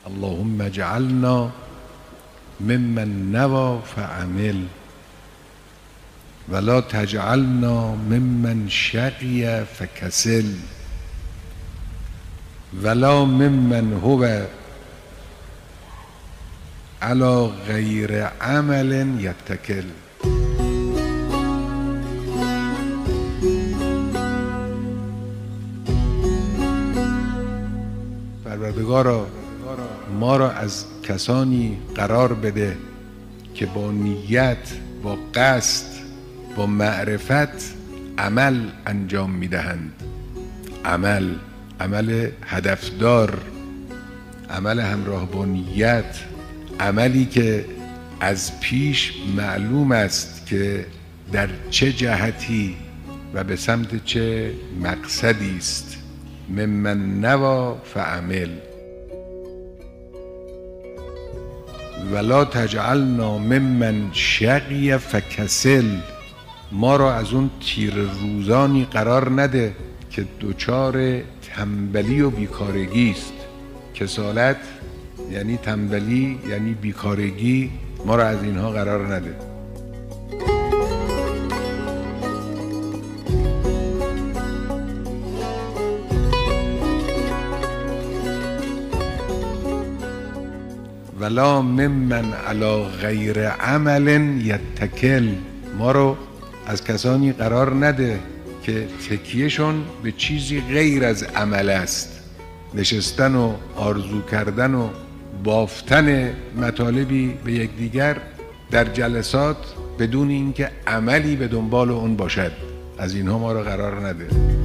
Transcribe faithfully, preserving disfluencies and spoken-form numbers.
اللهم اجعلنا ممن نوى فعمل ولا تجعلنا ممن شقی فکسل ولا ممن هو علی غیر عمل یتکل. پروردگارا ما را از کسانی قرار بده که با نیت، با قصد، با معرفت عمل انجام میدهند. عمل عمل هدفدار، عمل همراه با نیت، عملی که از پیش معلوم است که در چه جهتی و به سمت چه مقصدی است. ممن نوى فعمل ولا تجعلنا ممن شقی فکسل. ما را از اون تیر روزانی قرار نده که دچار تنبلی و بیکارگی است. کسالت یعنی تنبلی، یعنی بیکارگی. ما را از اینها قرار نده. ولا ممن علی غیر عمل یتکل. ما رو از کسانی قرار نده که تکیهشون به چیزی غیر از عمل است. نشستن و آرزو کردن و بافتن مطالبی به یکدیگر در جلسات بدون اینکه عملی به دنبال اون باشد. از اینها ما رو قرار نده.